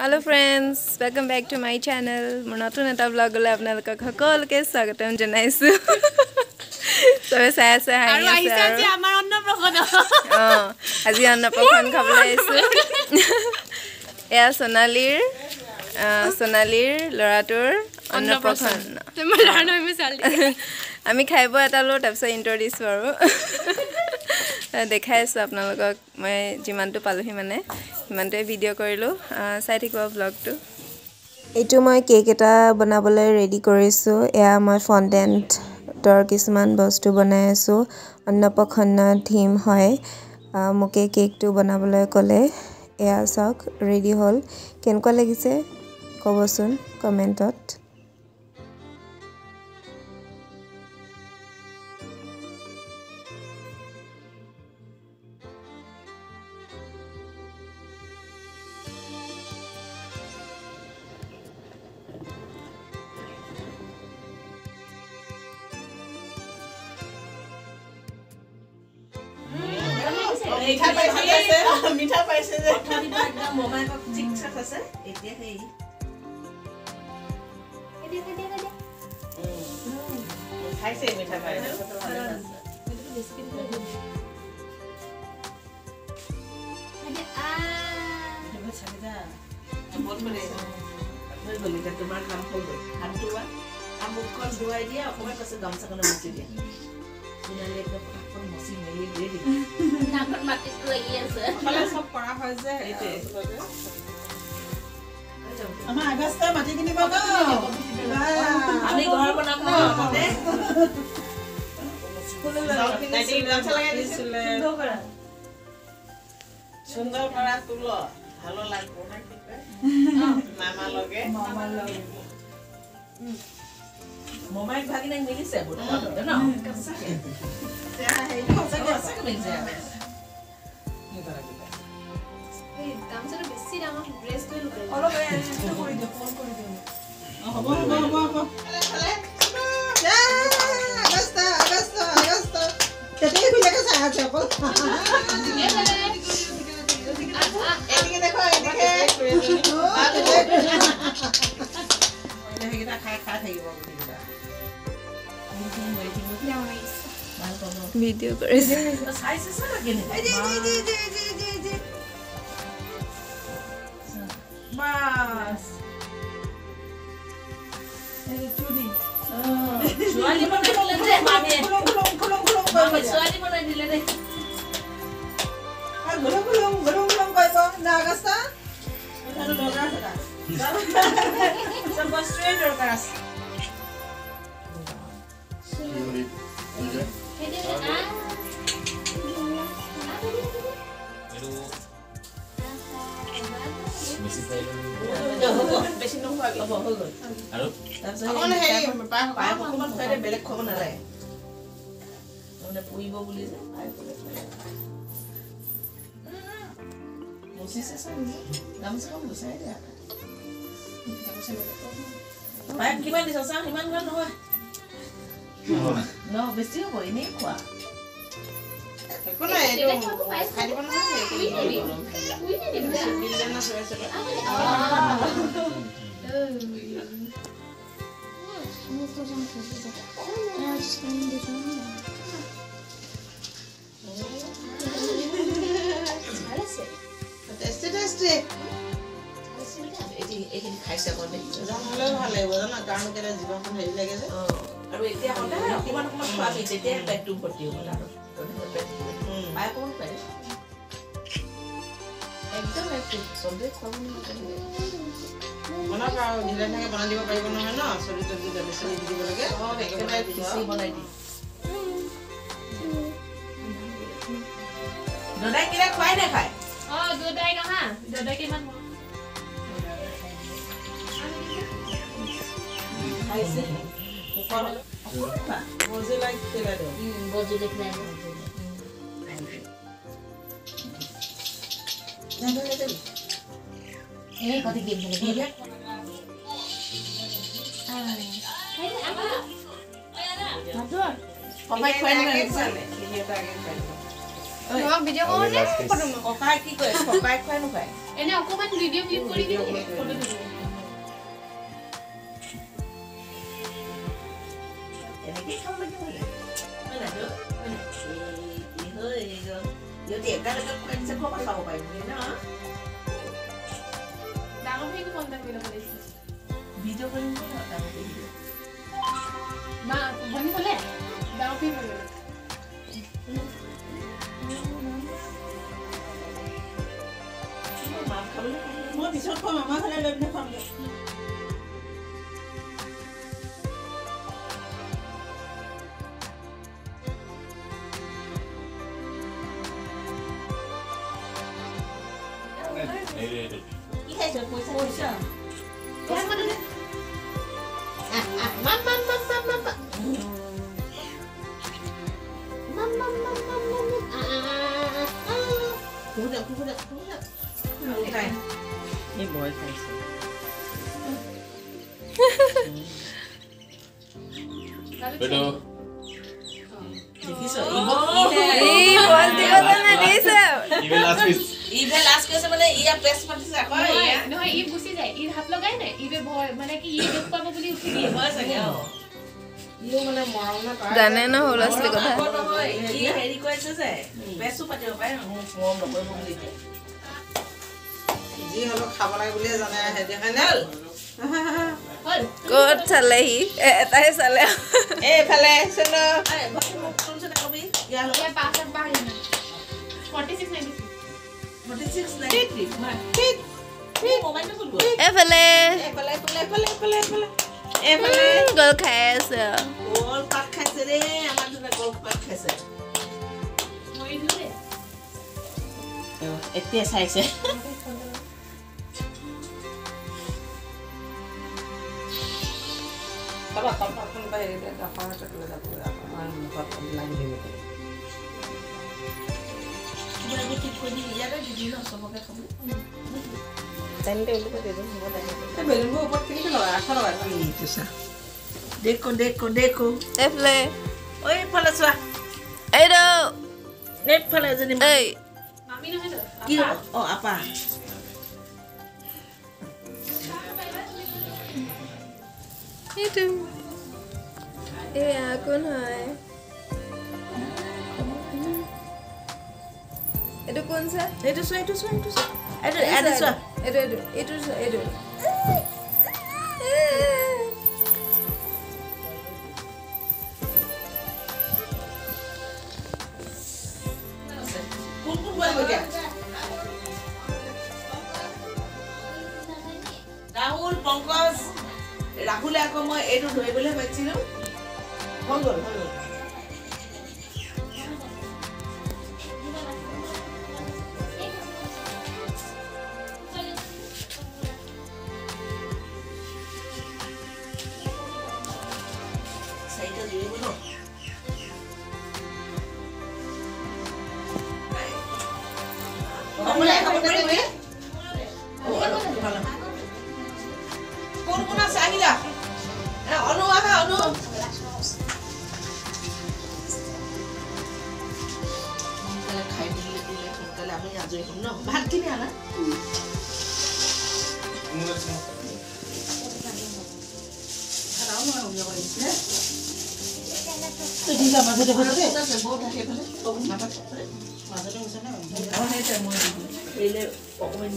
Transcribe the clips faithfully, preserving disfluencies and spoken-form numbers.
Hello friends, welcome back to my channel. Mon notun eta vlog gole apnalok hokolke swagatam janaisu. So sai sai hai aru ahise aji amar Annaprasan oh aji Annaprasan khabole aisu ya sonalir sonalir loratur Annaprasan tomar lana me saldi ami khaibo eta lo tapsa introduce aru দেখাই আছো আপোনালোকক মই জিমানটো পালোহি মানে সিমানটোৱে video কৰিলো চাই থাকিব ব্লগটো এইটো মই কেক এটা বনাবলৈ ৰেডি কৰিছো এয়া মই ফন্ডেন্টৰ কিছুমান বস্তু বনাই আছো অন্নপ্ৰসন্ন থিম হয় মোকে কেকটো বনাবলৈ ক'লে এয়া সক ৰেডি হ'ল কেনেকুৱা লাগিছে কবচোন কমেন্টত মিঠা পাইছে আছে মিঠা পাইছে যে কথা একদম মোবাইল ক ঠিক ঠিক আছে এতিয়া হেই এদি এদি এদি হুম খাইছে মিঠা পাইছে কত ভালো আছে এটো বিস্কিট খাই এদি আ এটো ছাড়ি দা বহুত মানে মই বলি তা তোমার কাম হল হাত ধোয়া আমুক কল ধোয়াই দিয়া অকমান কাছে গামছা কোন মুছি দিয়া সিনালে একদম কোন মুছি মেলি দিয়ে দি নাকত মাটি লাগি আছে ফলে সব কৰা হয় যে এতে আমা আগস্তা মাটি কিনিব গো আমি ঘৰ বনাম না তাতে স্কুলে লাইটিং গামছা লগাই দিছিলে সুন্দৰ কৰা তুল ভালো লাগব না মামা লগে মামা লগে মোবাইল ভাগিনে মিলিছে বুট ন কসকে তে হেই কসকে কসকে মিলছে নি তারা কি এই গামছাটা বেশি দাম ড্রেস কই লুকাই অলপ এডিট কৰি দিও ফোন কৰি দিও হ'ব হ'ব হ'ব হ'ব এ আগস্তা আগস্তা আগস্তা কেতে খুলে চাই আছে অকল এদিকে দেখো এদিকে এদিকে খাই খাই থাকিব ভিডিও কৰিছে সাইজ আছে লাগে নে এই জি জি জি জি জি বাস এই চুরি সোয়ালি বনে দিলে রে মামে খুলং খুলং খুলং খুলং মামে সোয়ালি বনে দিলে রে আর খুলং খুলং খুলং খুলং কইবো না আগস্তা এটা দরকার আছে সব স্ট্রেট দরকার আছে বেশি নহ হ'ব হৈ গল আৰু অকন হেৰি পায় পায় অকমান খাইলে বেলেগ খাব নালাগে মানে পুইব বুলি যে পায় মুছিছে সব গামছা কম গুছাই দিয়া পায় কিমান দিছ চাও ইমান ভাল নহয় ন বেছি হ'ব এনেই খোৱা একো নাই এইটো খাই দিব নহয় কুই নিবি কুই নিবি বিলজন না সবে সবে টেস্টি টেস্টি এটি এটি খাইছে কোনে জানলে ভালে হ'ব না কাৰণ কেলে জীৱনখন হেৰি লাগে যে আৰু এতিয়া হলে অকমান অকমান খোৱাবি তেতিয়া পেটটো ভৰ্তি হ'ব আৰু পাই কোন পাই একদম একটু সবে খাবো না বনা পাও দিলে থাকে বনা দিব পাৰিব নহয় ন সৰি তৰি দালি সৰি দিব লাগে অ একেবাৰে খিচি বনাই দি দদাই কিরা খাই না খায় অ দদাই কাহা দদাই কিমান খাইছে উপৰ বজি লাইক খেলা দে বজি লাইক নাই এই কত গেম খেলে দিয়ে আই আমা মাদুর কমাই খাই না চলে ভিডিওটা আগে খাই মই ভিডিঅ' কৰোঁ নে ফটো মই ককাই কি কৰে ককাই খুৱাই নুখায় এনে অকমান ভিডিঅ' ক্লিপ কৰি দিওঁ ফটো তুলিব এনেকে খাব লাগিব হয় না হয় না এই হয় যদি একালকে খুৱাইছে ক'ৰ পৰা খাব পাৰিম ন ডাঙৰ ভাইকো কণ্টেক্ট কৰি ল'ব লাগিছিল ভিডিঅ' কৰিম ন ডাঙৰ ভিডিঅ' মা ভনী ক'লে ডাঙৰ ভাই ক'লে মা খাবলৈ মই পিছত খুৱাম আমাৰ ঘৰলৈ লৈ পিনে খুৱামগৈ কি খাইছ পইচা পইচা মাম মাম মাম মাম মাম মাম মাম মাম মাম মাম মাম খুদা খুদা খুদা খাই এই বয় খাইছে Bedo. দেখিছ এই বল দিবা না দিছে Even last week. Even last কৈছে মানে ইয়া পেছ পাতিছে আকৌ ইয়া নহয় ই গুচি যায় ই হাত লগাই নাই ইবে ভয় মানে কি ই দুখ পাব বুলি উঠি দিয়ে হয় চাগে অ ইও মানে মৰম না পায় জানে ন হলছলি কথা নহয় ই হেৰি কৈছে যে পেছু পাতিব পাৰে মোক মৰম নকৰিব বুলি তে যি হলো খাব লাগে বুলি জানে হেদি হয় না হল ক'ত চালে সি এটাই চালে এইফালে চলো আৰে ভাই মোক কোনছে কবি ইয়া ল ইয়া পাঁচ আঠ বাৰ forty-six ninety-six forty-six ninety-three ঠিক মোবাইলটো খুলব এফালে এইফালে এইফালে এইফালে এইফালে এইফালে এইফালে গল খাই আছে গোল পাত খাইছে ৰে আমাৰ দুটা গোল পাত খাইছে মই দিলে এতিয়া চাইছে বাবা কলপাতখন পাই এতিয়া দাফাৰ টকলে যাব আমাৰ মুখত লাগি দিব কিবা এবিধ ঠিক কৰি ইয়াতে দি দিলো চবকে খাব তেন্তে ওলুকে দে হ'ব দে এই বেলুনবোৰ ওপৰত কেনেকৈ লগাই আঠা লগাই এইটো চা দেখো দেখো দেখো এফালে ঐ ফালে চোৱা এইটো নেট ফালে এজনী এই মামি নহয় তো কি অ আপা এইটো এয়া কোন হয় এইটো কোন চা এইটো চোৱা এইটো চোৱা এইটো চোৱা এইটো এইটো চোৱা এইটো এইটো এইটো চোৱা এইটো কোন কোন বহিব এতিয়া ৰাহুল পংকজ ৰাহুলে আকৌ মই এইটো ধৰিবলৈ পাইছিলো হৈ গ'ল হৈ গ'ল চাৰিটা জুৰিব ন অকলে খাব পাৰিবি কোন কোন আছে আহিলা অনু আহা অনু সোনকালে খাই দিলে দিলে সোনকালে আমি আজৰি হ'ম ন ভাত কিনি আনা মাজতে মাজতে হৈছে ন মই এৰিলে অকণমান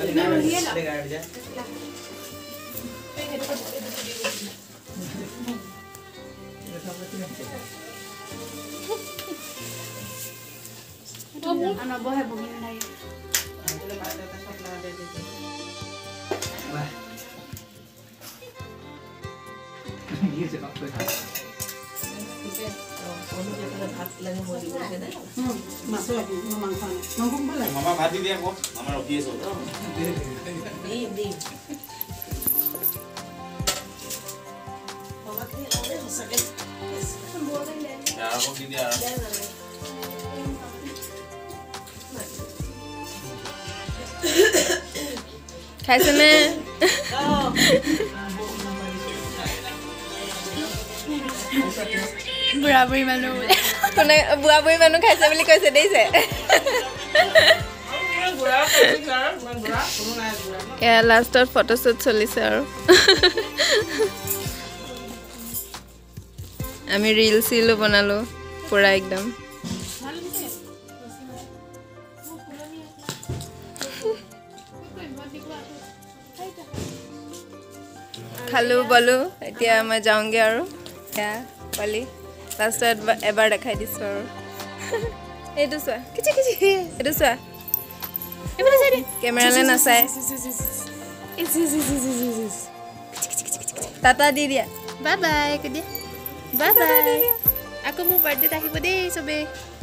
নবহে বহি নালাগে ভাত লাগে মই দিব লাগে নাই মাছৰ মাংস মাংস ভাল লাগে মামা ভাত দি দিয়া আকৌ আমাৰ ৰখি আছো দিম দিম বাবাখিনি লওঁতে সঁচাকৈ আকৌ দি দিয়া খাইছেনে বুঢ়া বুঢ়ী মানুহ বোলে কোনে বুঢ়া বুঢ়ী মানুহ খাইছে বুলি কৈছে দেইছে এয়া লাষ্টত ফটোশ্বুট চলিছে আৰু আমি ৰিল চিলো বনালো পুৰা একদম খালো বলো এতিয়া মই যাওঁগে আৰু এয়া পালি লাষ্টত এবাৰ দেখাই দিছো আৰু এইটো চোৱা কিচি কিচি এইটো চোৱা এবাৰ চাই কেমেৰালে নাচাই টাটা দি দিয়া বাই বাই কৈ দিয়া বাই বাই আকৌ মোৰ বাৰ্থডেত আহিব দেই চবেই